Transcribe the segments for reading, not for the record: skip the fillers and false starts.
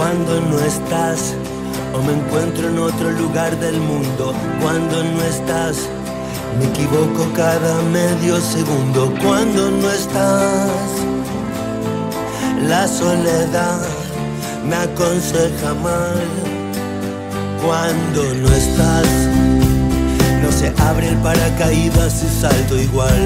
Cuando no estás, o me encuentro en otro lugar del mundo. Cuando no estás, me equivoco cada medio segundo. Cuando no estás, la soledad me aconseja mal. Cuando no estás, no se abre el paracaídas y salto igual.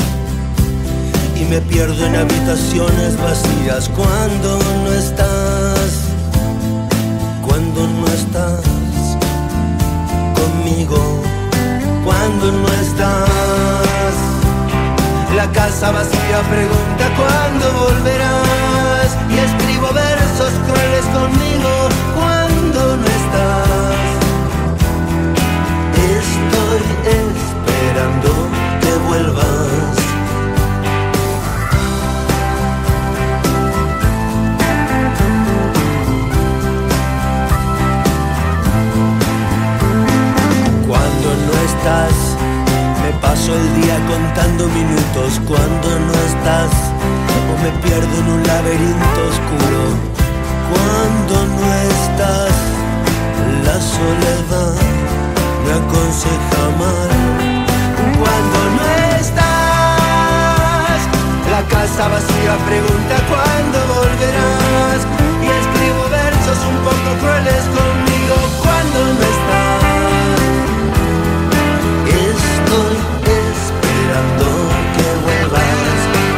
Y me pierdo en habitaciones vacías. Cuando no estás, cuando no estás conmigo. Cuando no estás, la casa vacía pregunta cuándo volverás. Y escribo versos crueles conmigo. Cuando no estás, estoy esperando que vuelvas. Cuando no estás, me paso el día contando minutos. Cuando no estás, o me pierdo en un laberinto oscuro. Cuando no estás, la soledad me aconseja mal. Cuando no estás, la casa vacía pregunta cuándo volverás. Y escribo versos un poco crueles conmigo. Cuando no estás, estoy esperando que vuelvas.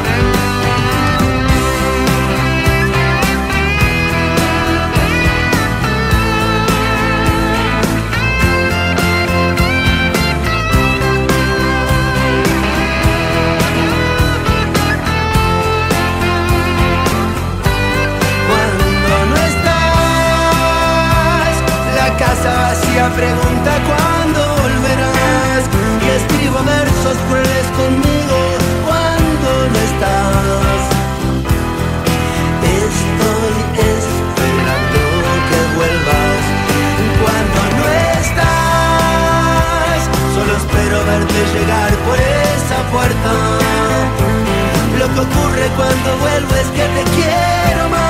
Vacía pregunta cuándo volverás. Y escribo versos crueles conmigo. Cuando no estás, estoy esperando que vuelvas. Cuando no estás, solo espero verte llegar por esa puerta. Lo que ocurre cuando vuelvo es que te quiero más.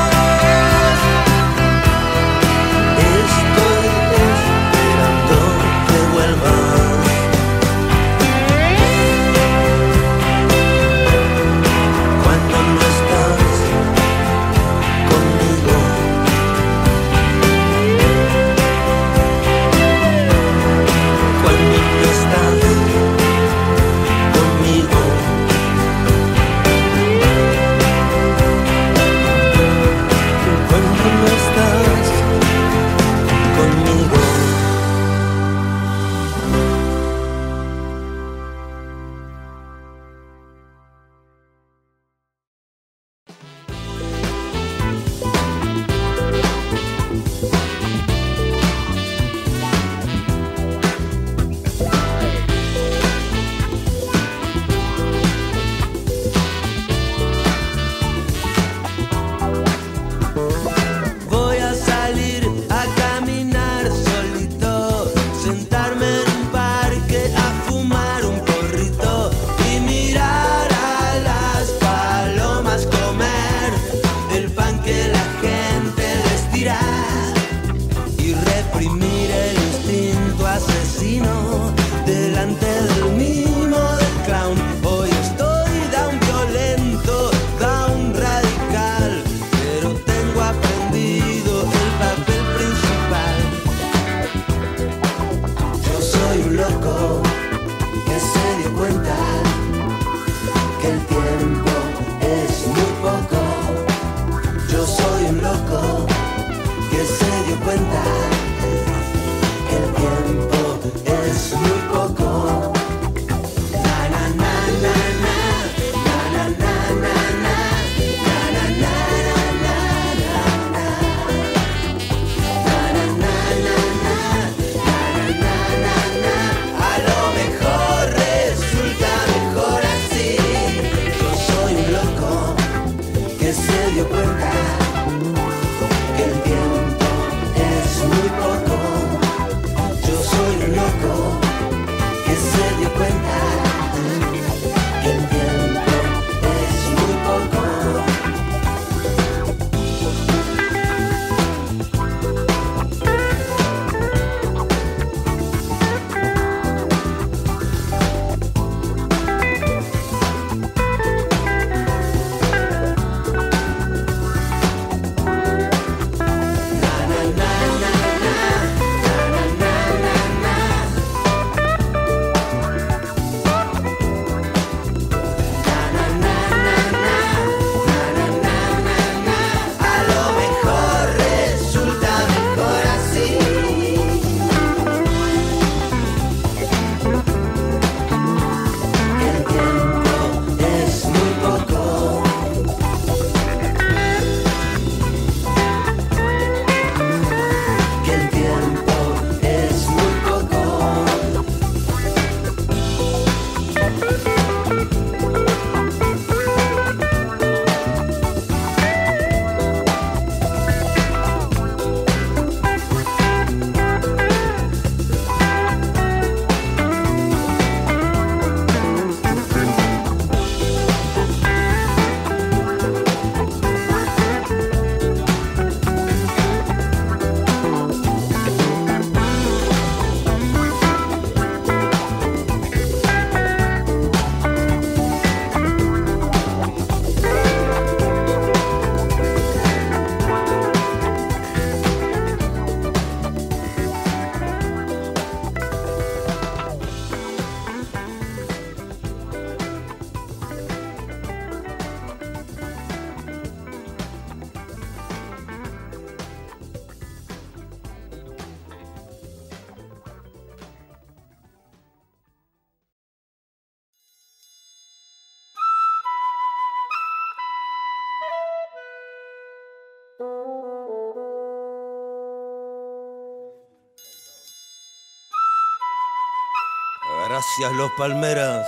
Gracias, Los Palmeras.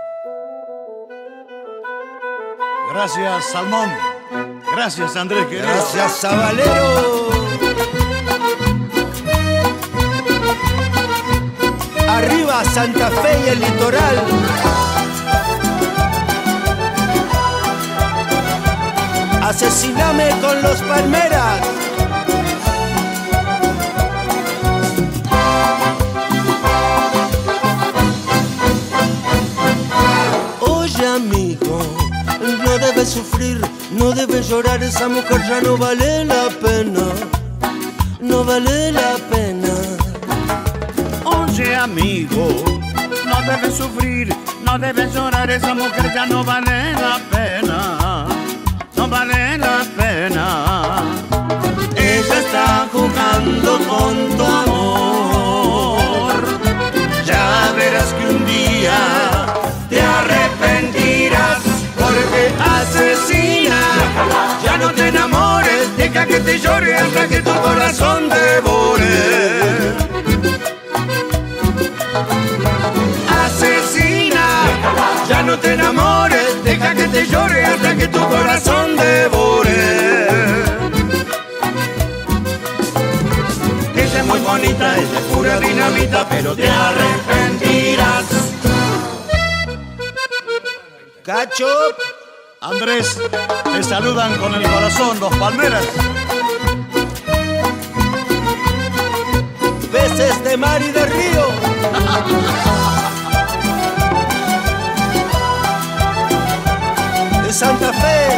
Gracias, Salmón. Gracias, Andrés Quevedo. Gracias, Sabalero. Arriba Santa Fe y el litoral. Asesiname con Los Palmeras. Oye, amigo, no debes sufrir, no debes llorar, esa mujer ya no vale la pena, no vale la pena. Oye, amigo, no debes sufrir, no debes llorar, esa mujer ya no vale la pena, no vale la pena. Ella está jugando con tu amor, ya verás que un día te arrepentirás, porque asesina. Ya no te enamores, deja que te llore hasta que tu corazón devore. Asesina, ya no te enamores, deja que te llore hasta que tu corazón devore. Ella es muy bonita, ella es pura dinamita, pero te arrepentirás. Cacho. Andrés, te saludan con el corazón, Los Palmeras. Peces de mar y de río. De Santa Fe.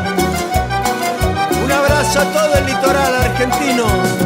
Un abrazo a todo el litoral argentino.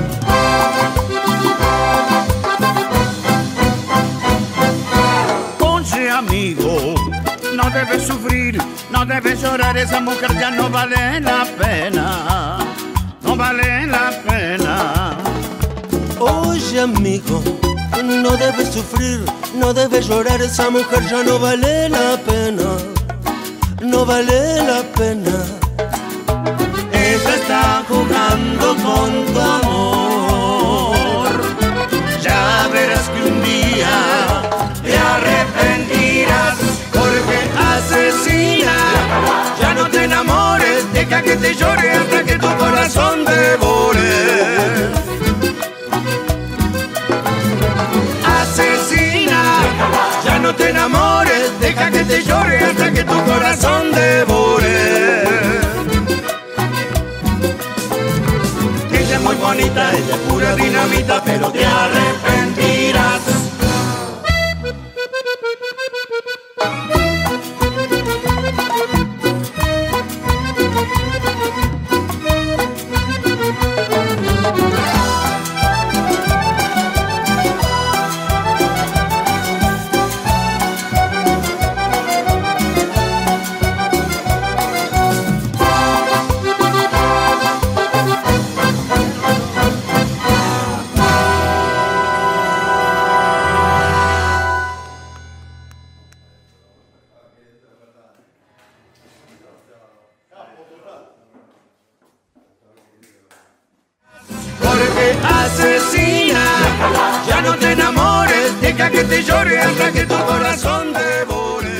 Oye, amigo, no debes sufrir, no debes llorar, esa mujer ya no vale la pena, no vale la pena. Oye, amigo, no debes sufrir, no debes llorar, esa mujer ya no vale la pena, no vale la pena. Ella está jugando con tu amor, ya verás que un día te arrepentirás, porque asesina. Ya no te enamores, deja que te llore hasta que tu corazón devore. Asesina, ya no te enamores, deja que te llore hasta que tu corazón devore. Ella es muy bonita, ella es pura dinamita, pero te arrepentirás. Porque asesina, ya no te enamores, deja que te llore hasta que tu corazón devore.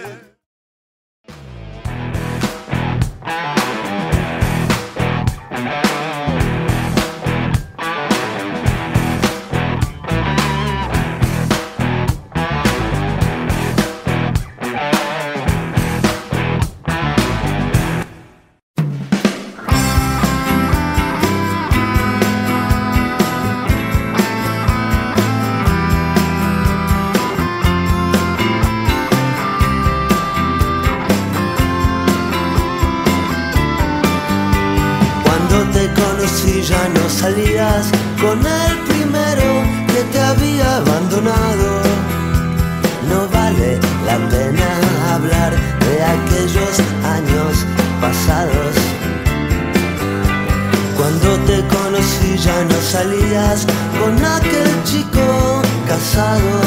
Si ya no salías con el primero que te había abandonado, no vale la pena hablar de aquellos años pasados. Cuando te conocí ya no salías con aquel chico casado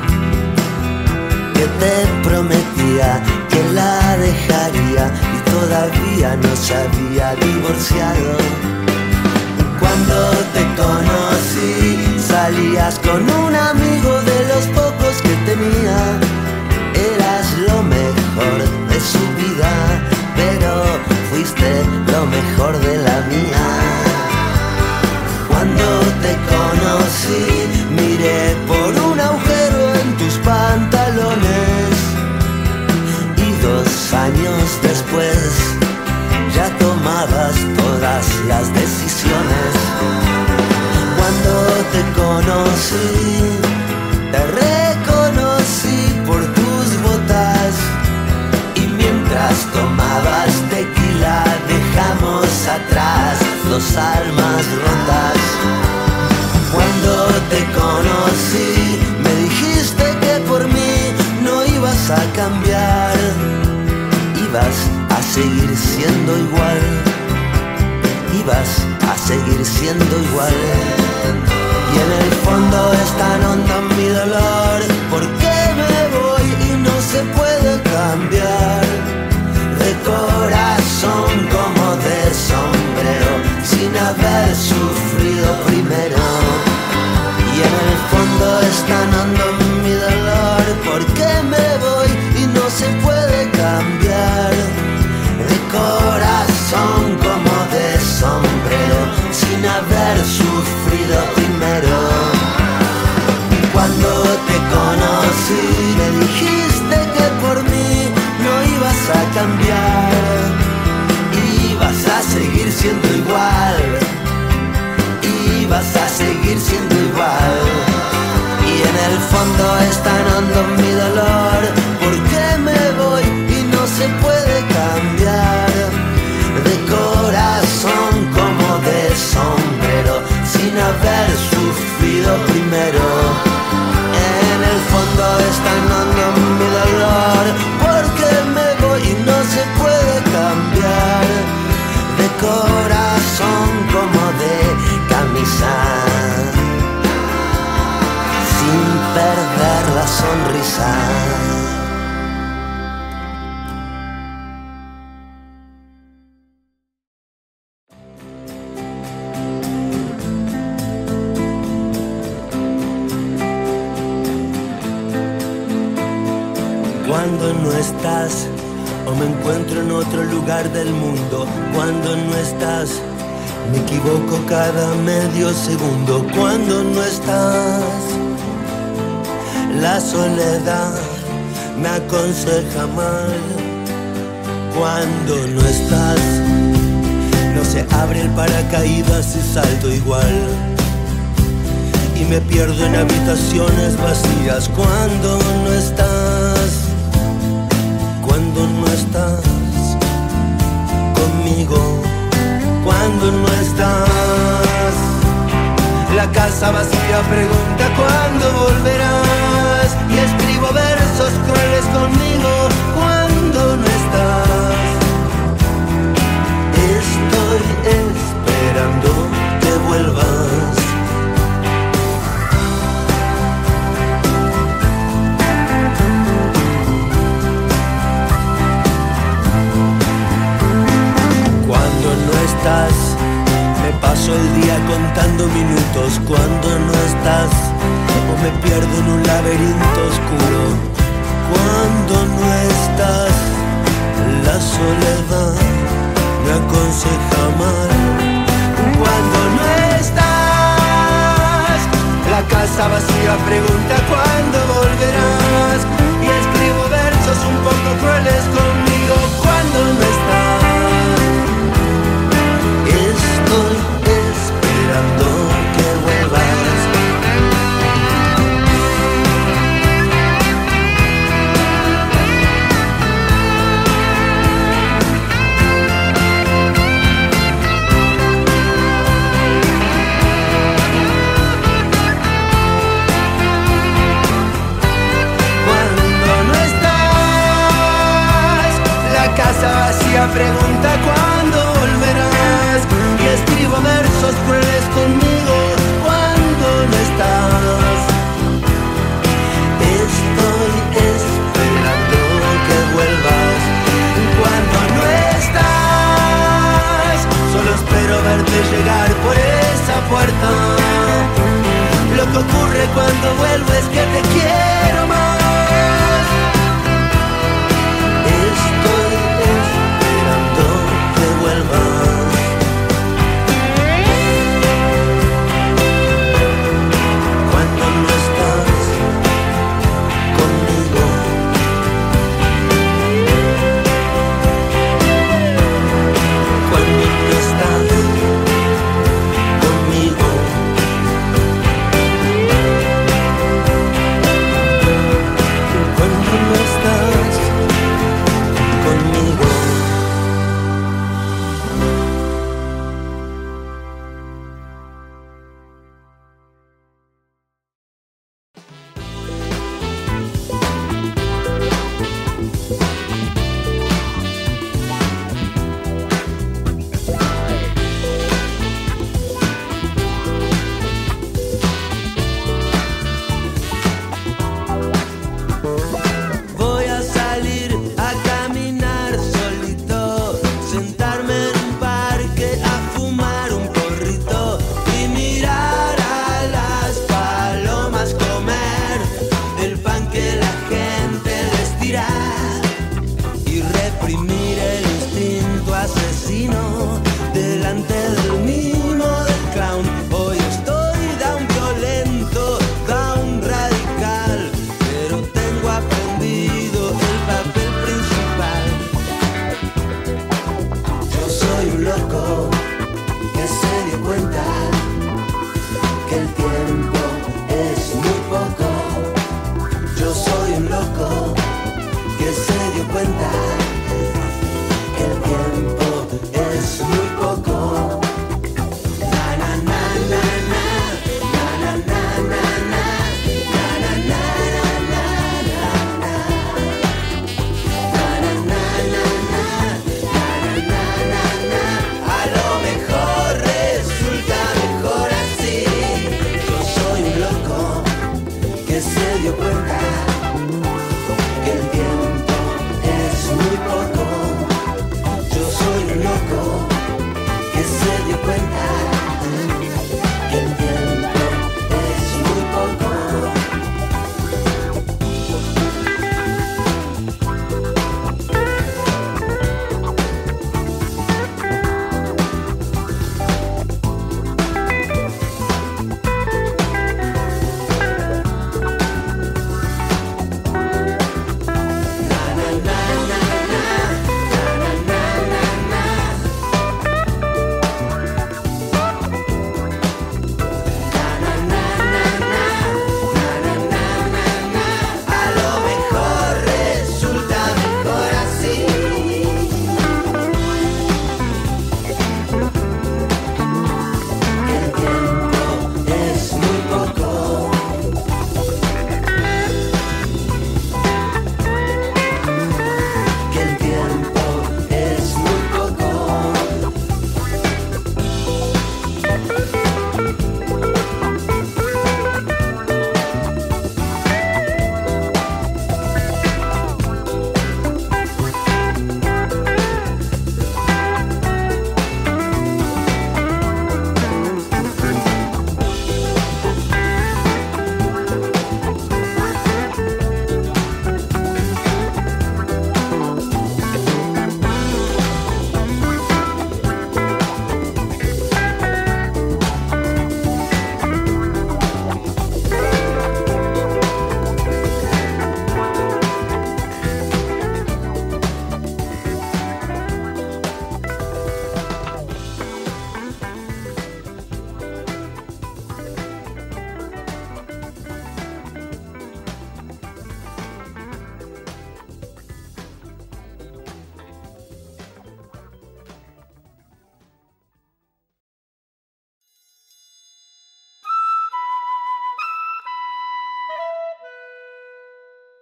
que te prometía que la dejaría y todavía no se había divorciado. Cuando te conocí salías con un amigo de los pocos que tenía. almas rotas. Cuando te conocí, me dijiste que por mí no ibas a cambiar, ibas a seguir siendo igual, ibas a seguir siendo igual. Y en el fondo es tan hondo mi dolor, porque me voy y no se puede cambiar. De corazón como de sombrero, sin haber sufrido primero. Y en el fondo es tan hondo mi dolor, porque me voy y no se puede cambiar. De corazón como de sombrero, sin haber sufrido primero. Cuando te conocí, me dijiste que por mí no ibas a cambiar, ibas a seguir siendo igual, ibas a seguir siendo igual. Y en el fondo es tan hondo mi dolor, porque me voy y no se puede cambiar. De corazón como de sombrero, sin haber sufrido primero. En el fondo es tan hondo mi dolor, porque me voy y no se puede cambiar. De corazón como de camisa, sin perder la sonrisa. Cuando no estás, o me encuentro en otro lugar del mundo. Cuando no estás, me equivoco cada medio segundo. Cuando no estás, la soledad me aconseja mal. Cuando no estás, no se abre el paracaídas y salto igual. Y me pierdo en habitaciones vacías. Cuando no estás, cuando no estás conmigo, cuando no estás, la casa vacía pregunta cuándo volverás. Y escribo versos crueles conmigo cuando no estás. Estoy esperando que vuelvas. Me paso el día contando minutos. Cuando no estás, o me pierdo en un laberinto oscuro. Cuando no estás, la soledad me aconseja mal. Cuando no estás, la casa vacía pregunta cuándo volverás. Y escribo versos un poco crueles conmigo cuando no estás. Estoy esperando que vuelvas.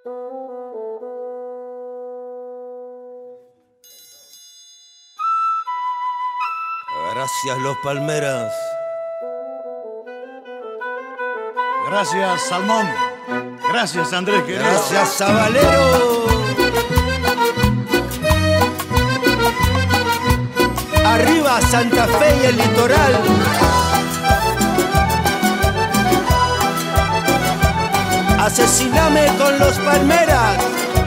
Gracias, Los Palmeras. Gracias, Salmón. Gracias, Andrés, querido. Gracias, Sabalero. Arriba, Santa Fe y el litoral. Asesiname con Los Palmeras.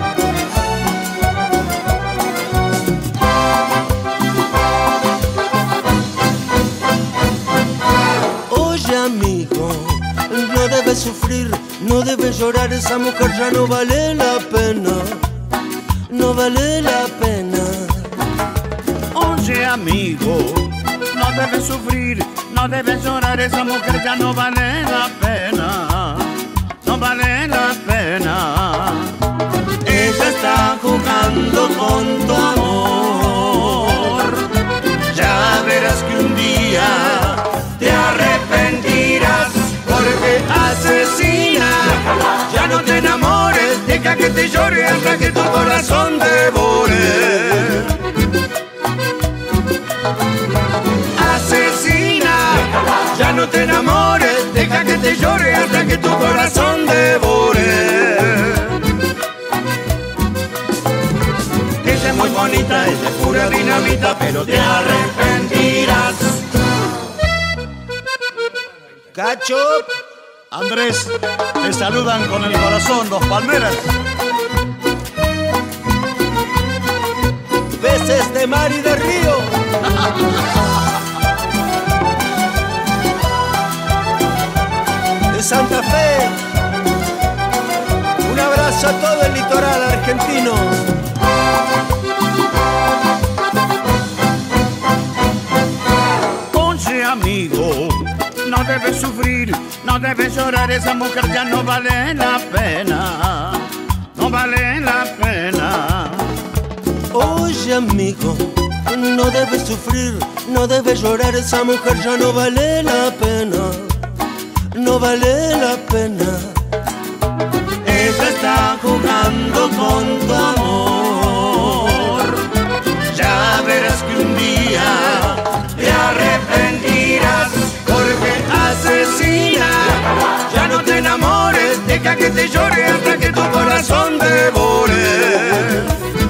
Oye, amigo, no debes sufrir, no debes llorar. Esa mujer ya no vale la pena, no vale la pena. Oye, amigo, no debes sufrir, no debes llorar. Esa mujer ya no vale la pena, no vale la pena. Ella está jugando con tu amor. Ya verás que un día te arrepentirás, porque asesina. Ya no te enamores, deja que te llore hasta que tu corazón devore. Asesina, ya no te enamores, deja que te llore hasta que tu corazón devore. Ella es muy bonita, ella es pura dinamita, pero te arrepentirás. Cacho. Andrés, te saludan con el corazón Los Palmeras. Peces de mar y de río. De Santa Fe. Un abrazo a todo el litoral argentino. Oye, amigo, no debes sufrir, no debes llorar. Esa mujer ya no vale la pena, no vale la pena. Oye, amigo, no debes sufrir, no debes llorar. Esa mujer ya no vale la pena, no vale la pena. Ella está jugando con tu amor. Ya verás que un día te arrepentirás, porque asesina. Ya no te enamores, deja que te llore hasta que tu corazón devore.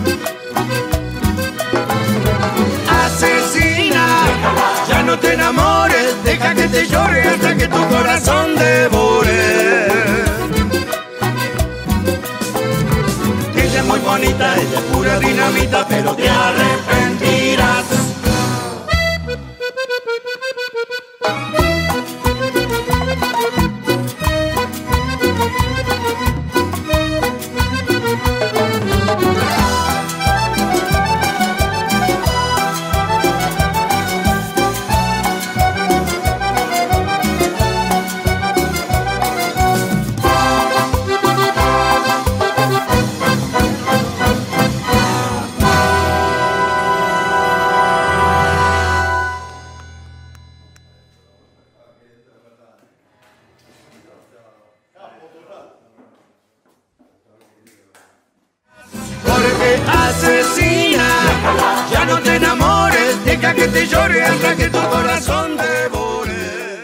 Asesina, ya no te enamores, deja que te llore hasta que tu corazón devore. Ella es muy bonita, ella es pura dinamita, pero te arrepentirás. Porque asesina, ya no te enamores, deja que te llore hasta que tu corazón devore.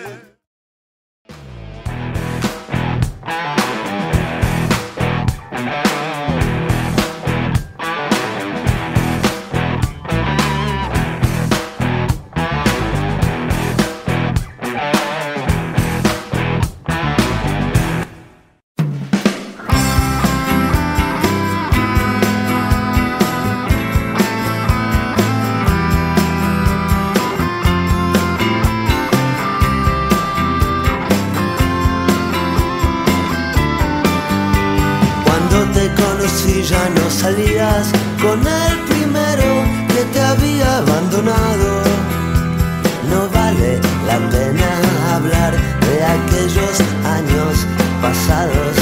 Si ya no salías con el primero que te había abandonado, no vale la pena hablar de aquellos años pasados.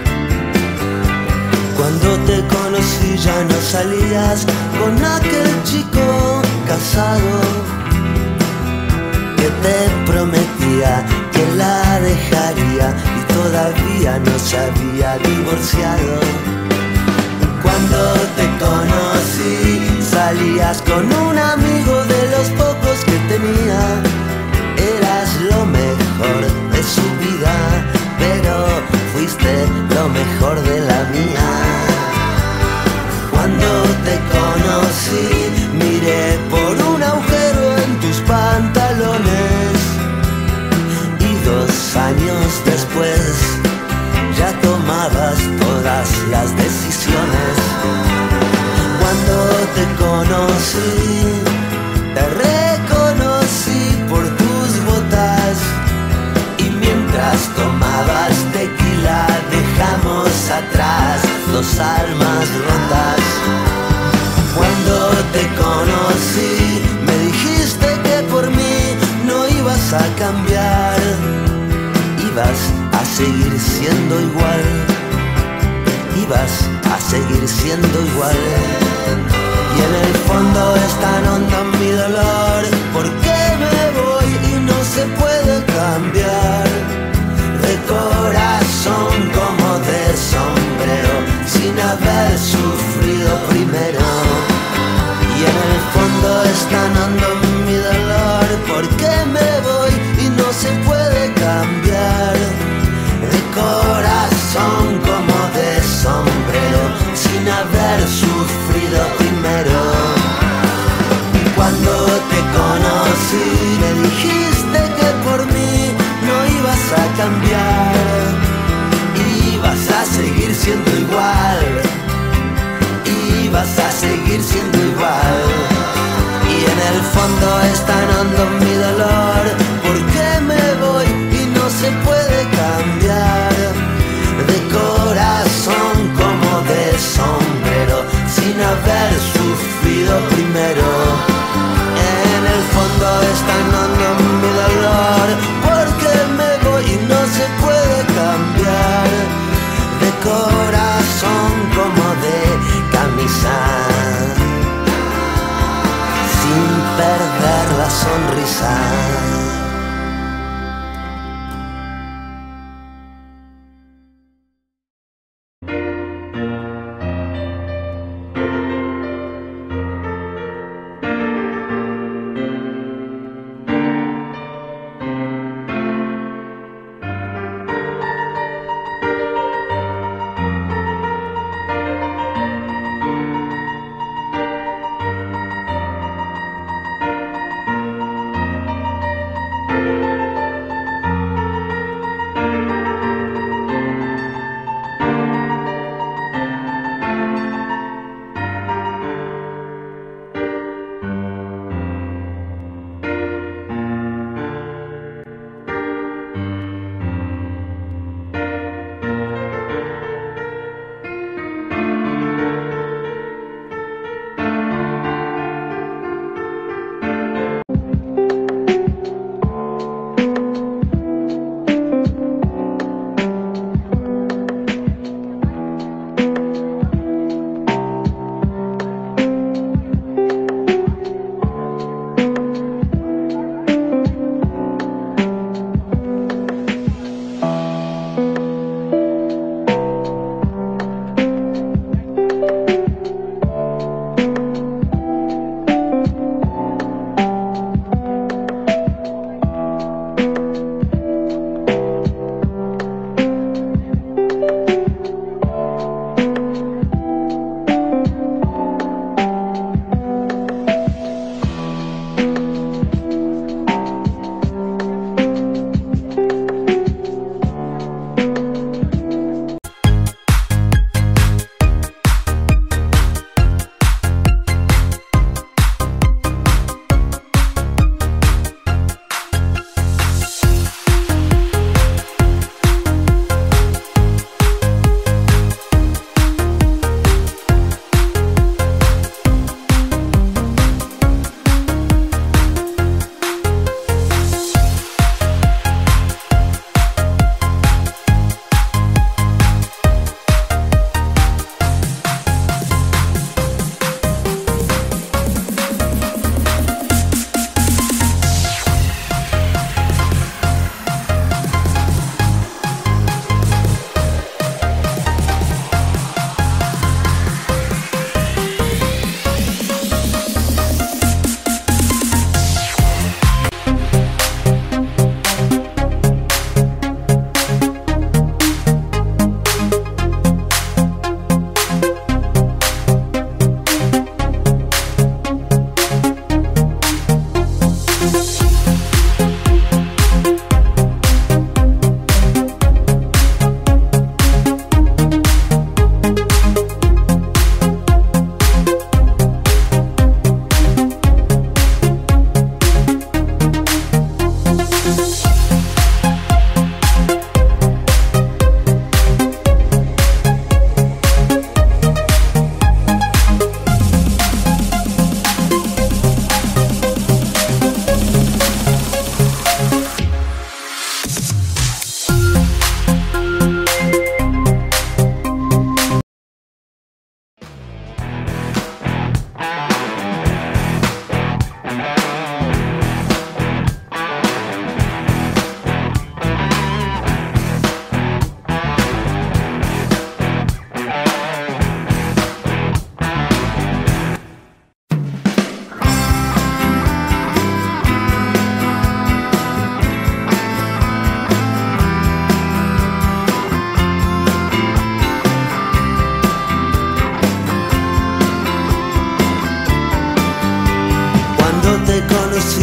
Cuando te conocí ya no salías con aquel chico casado que te prometía que la dejaría y todavía no se había divorciado. Cuando te conocí, salías con un amigo de los pocos que tenía. Eras lo mejor de su vida, pero fuiste lo mejor de la mía. Cuando te conocí, miré por un agujero en tus pantalones, y 2 años después ya tomabas todas las decisiones. Cuando te conocí, te reconocí por tus botas, y mientras tomabas tequila dejamos atrás 2 almas rotas. Cuando te conocí, me dijiste que por mí no ibas a cambiar, ibas a seguir siendo igual, ibas a seguir siendo igual. Y en el fondo es tan hondo mi dolor, porque me voy y no se puede cambiar. De corazón como de sombrero, sin haber sufrido primero. Y en el fondo es tan hondo mi dolor, porque me voy y no se puede cambiar. De corazón como de sombrero, sin haber sufrido primero. Cuando te conocí, me dijiste que por mí no ibas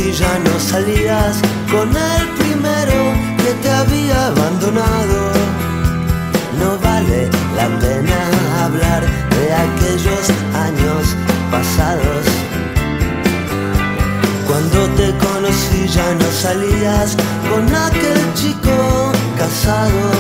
conocí ya no salías con el primero que te había abandonado. No vale la pena hablar de aquellos años pasados. Cuando te conocí ya no salías con aquel chico casado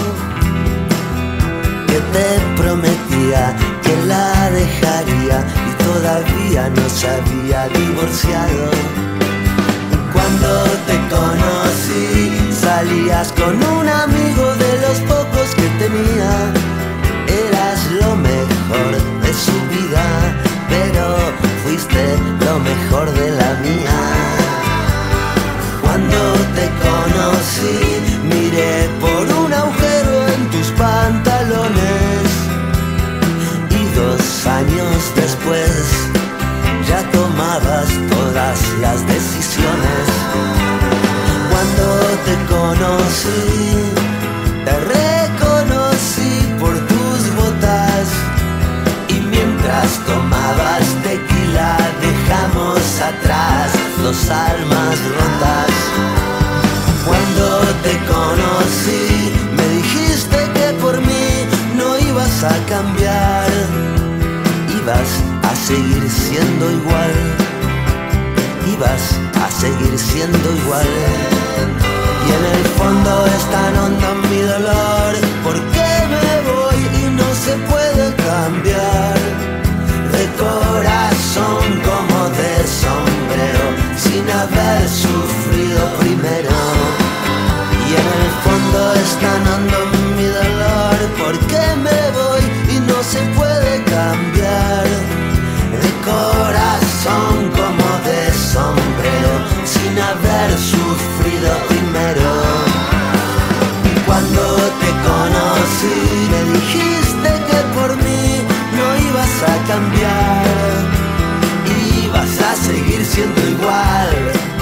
que te prometía que la dejaría y todavía no se había divorciado. Cuando te conocí salías con un amigo de los pocos que tenía. Eras lo mejor de su vida, pero fuiste lo mejor de la mía. Cuando te conocí miré por un agujero en tus pantalones y 2 años después ya tomabas todas las decisiones. Cuando te conocí, te reconocí por tus botas y mientras tomabas tequila dejamos atrás 2 almas rotas. Cuando te conocí me dijiste que por mí no ibas a cambiar, ibas a seguir siendo igual, ibas a seguir siendo igual. Y en el fondo es tan hondo mi dolor, porque me voy y no se puede cambiar. De corazón como de sombrero, sin haber sufrido primero. Y en el fondo es tan hondo mi dolor, porque me voy y no se puede cambiar. De corazón como de sombrero, sin haber sufrido primero. Cuando te conocí me dijiste que por mí no ibas a cambiar, ibas a seguir siendo igual,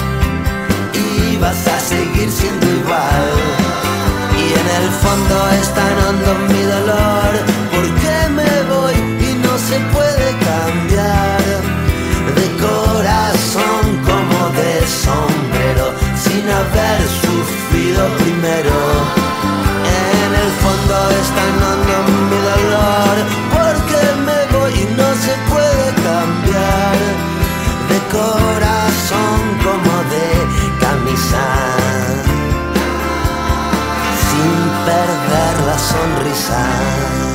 ibas a seguir siendo igual. Y en el fondo es tan hondo mi dolor, porque me voy y no se puede cambiar. De corazón como de sombrero, sin haber sufrido primero. En el fondo es tan hondo mi dolor, porque me voy y no se puede cambiar. De corazón como de camisa, sin perder la sonrisa.